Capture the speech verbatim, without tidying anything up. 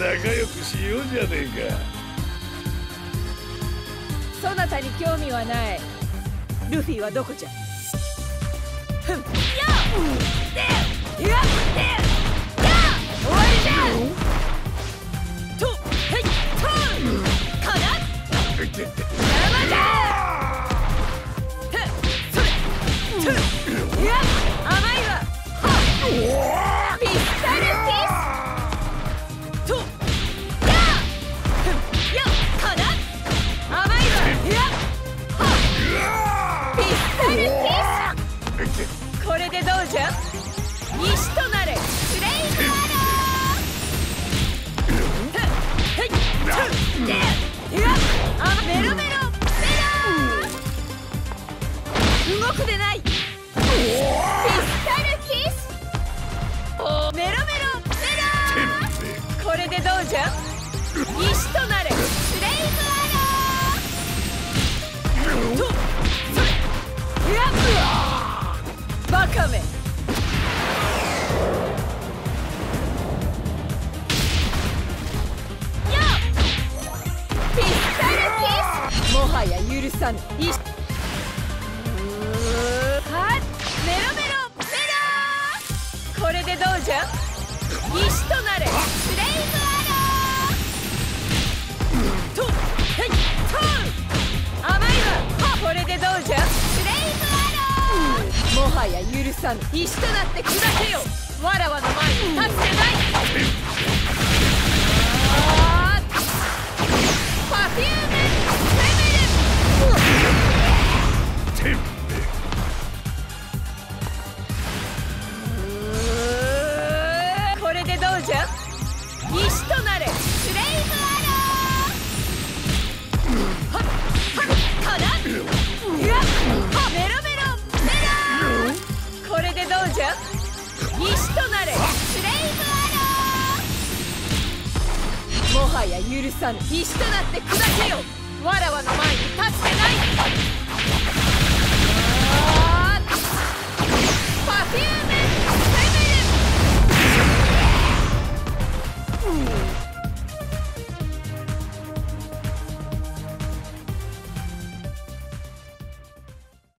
仲良くしようじゃねえか。 そなたに興味はない。ルフィはどこじゃ。ふん、やっでやっでや終わりじゃんとへいとかな山じゃてそれてやっ甘いわはっピスタルピスとやふんやかな甘いわやはっピスタルピスこれでどうじゃ。石となれスレイブアローへっへっでやっあメロメロメロ動くでない。ピスタルキスおメロメロメロこれでどうじゃ。石となれスレイブアローとそれやっバカめもはや許さぬ。いしはっメロメロメロこれでどうじゃ。石となれスレイブアローとへいと甘いわこれでどうじゃ。スレイブアローもはや許さぬ。石となって砕けよ。わらわの前に立ってない。パフュームこれでどうじゃ。石となれスレイブアローはっはっかなやっはメロメロメロこれでどうじゃ。石となれスレイブアローもはや許さぬ。石となって砕けよ。わらわの前に立ってない。